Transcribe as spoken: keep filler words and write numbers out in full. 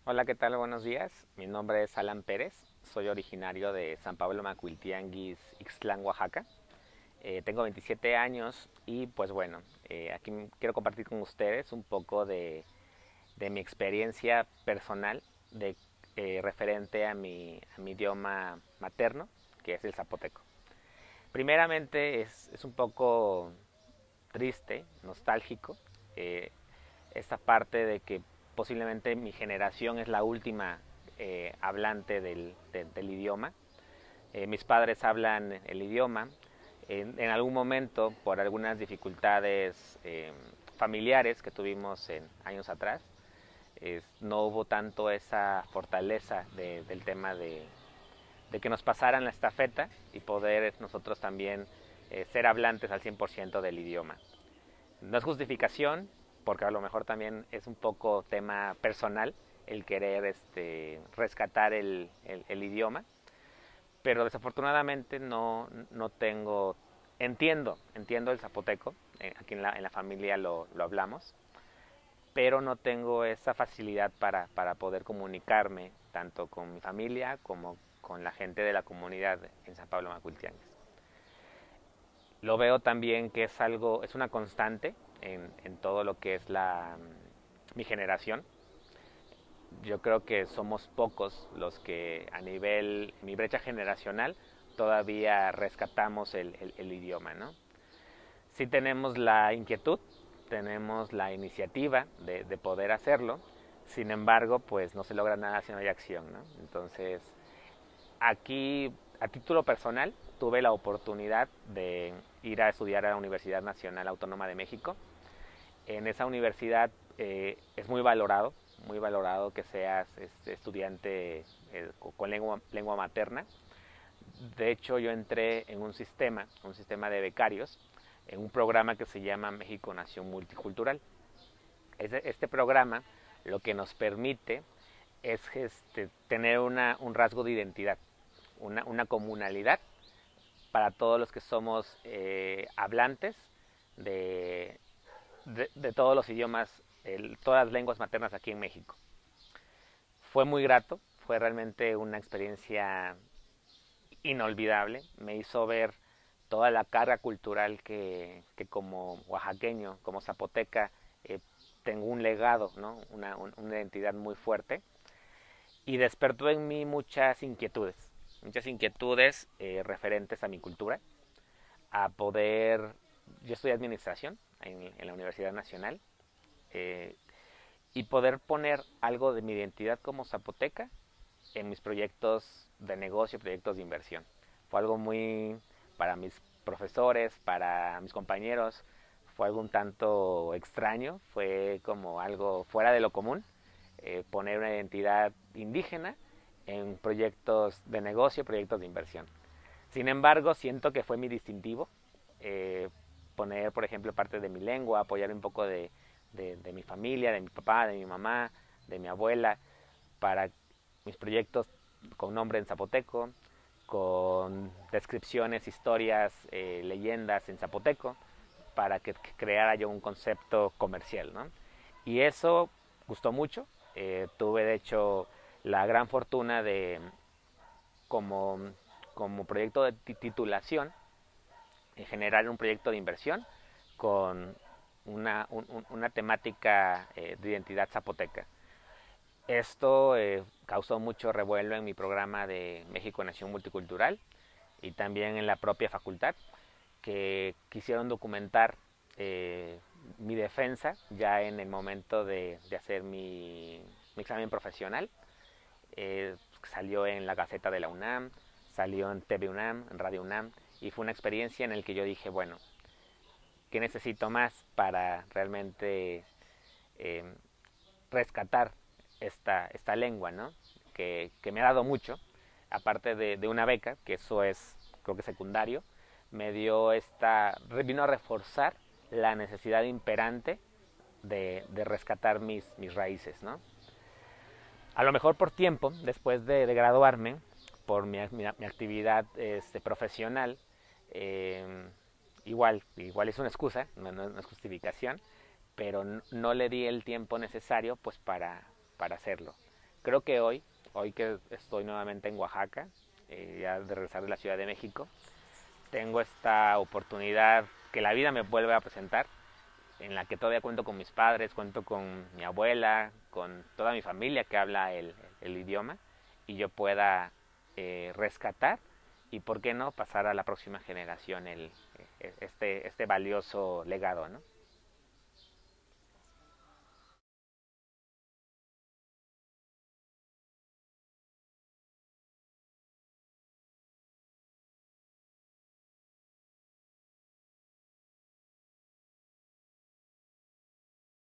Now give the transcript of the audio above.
Hola, ¿qué tal? Buenos días. Mi nombre es Alan Pérez. Soy originario de San Pablo Macuiltianguis, Ixtlán, Oaxaca. Eh, tengo veintisiete años y pues bueno, eh, aquí quiero compartir con ustedes un poco de, de mi experiencia personal de, eh, referente a mi, a mi idioma materno, que es el zapoteco. Primeramente es, es un poco triste, nostálgico, eh, esta parte de que posiblemente mi generación es la última eh, hablante del, de, del idioma. Eh, mis padres hablan el idioma. En, en algún momento, por algunas dificultades eh, familiares que tuvimos en años atrás, eh, no hubo tanto esa fortaleza de, del tema de, de que nos pasaran la estafeta y poder nosotros también eh, ser hablantes al cien por ciento del idioma. No es justificación, porque a lo mejor también es un poco tema personal el querer este, rescatar el, el, el idioma, pero desafortunadamente no, no tengo, entiendo, entiendo el zapoteco, eh, aquí en la, en la familia lo, lo hablamos, pero no tengo esa facilidad para, para poder comunicarme tanto con mi familia como con la gente de la comunidad en San Pablo Macuiltianguis. Lo veo también que es algo, es una constante en, en todo lo que es la, mi generación. Yo creo que somos pocos los que a nivel, mi brecha generacional, todavía rescatamos el, el, el idioma, ¿no? Sí tenemos la inquietud, tenemos la iniciativa de, de poder hacerlo, sin embargo, pues no se logra nada si no hay acción, ¿no? Entonces, aquí, a título personal, tuve la oportunidad de ir a estudiar a la Universidad Nacional Autónoma de México. En esa universidad eh, es muy valorado, muy valorado que seas este, estudiante eh, con lengua, lengua materna. De hecho, yo entré en un sistema, un sistema de becarios, en un programa que se llama México Nación Multicultural. Este, este programa lo que nos permite es este, tener una, un rasgo de identidad, una, una comunalidad para todos los que somos eh, hablantes de, de, de, todos los idiomas, el, todas las lenguas maternas aquí en México. Fue muy grato, fue realmente una experiencia inolvidable, me hizo ver toda la carga cultural que, que como oaxaqueño, como zapoteca, eh, tengo un legado, ¿no? una, un, una identidad muy fuerte y despertó en mí muchas inquietudes, muchas inquietudes eh, referentes a mi cultura, a poder, yo estudié administración en, en la Universidad Nacional, eh, y poder poner algo de mi identidad como zapoteca en mis proyectos de negocio, proyectos de inversión. Fue algo muy, para mis profesores, para mis compañeros, fue algo un tanto extraño, fue como algo fuera de lo común, eh, poner una identidad indígena en proyectos de negocio, proyectos de inversión. Sin embargo, siento que fue mi distintivo, eh, poner, por ejemplo, parte de mi lengua, apoyar un poco de, de, de mi familia, de mi papá, de mi mamá, de mi abuela, para mis proyectos con nombre en zapoteco, con descripciones, historias, eh, leyendas en zapoteco, para que creara yo un concepto comercial, ¿no? Y eso gustó mucho. Eh, tuve, de hecho, la gran fortuna de, como, como proyecto de titulación, en generar un proyecto de inversión con una, un, una temática eh, de identidad zapoteca. Esto eh, causó mucho revuelo en mi programa de México Nación Multicultural y también en la propia facultad, que quisieron documentar eh, mi defensa ya en el momento de, de hacer mi, mi, examen profesional. Eh, salió en la Gaceta de la UNAM, salió en T V UNAM, en Radio UNAM, y fue una experiencia en la que yo dije, bueno, ¿qué necesito más para realmente eh, rescatar esta, esta lengua, ¿no? Que, que, me ha dado mucho, aparte de, de, una beca, que eso es, creo que secundario, me dio esta, vino a reforzar la necesidad imperante de, de rescatar mis, mis raíces, ¿no? A lo mejor por tiempo, después de, de graduarme, por mi, mi, mi actividad este, profesional, eh, igual, igual es una excusa, no, no, no es justificación, pero no, no le di el tiempo necesario pues para, para hacerlo. Creo que hoy, hoy que estoy nuevamente en Oaxaca, eh, ya de regresar de la Ciudad de México, tengo esta oportunidad que la vida me vuelve a presentar, en la que todavía cuento con mis padres, cuento con mi abuela, con toda mi familia que habla el, el idioma, y yo pueda eh, rescatar y, por qué no, pasar a la próxima generación el, este, este valioso legado, ¿no?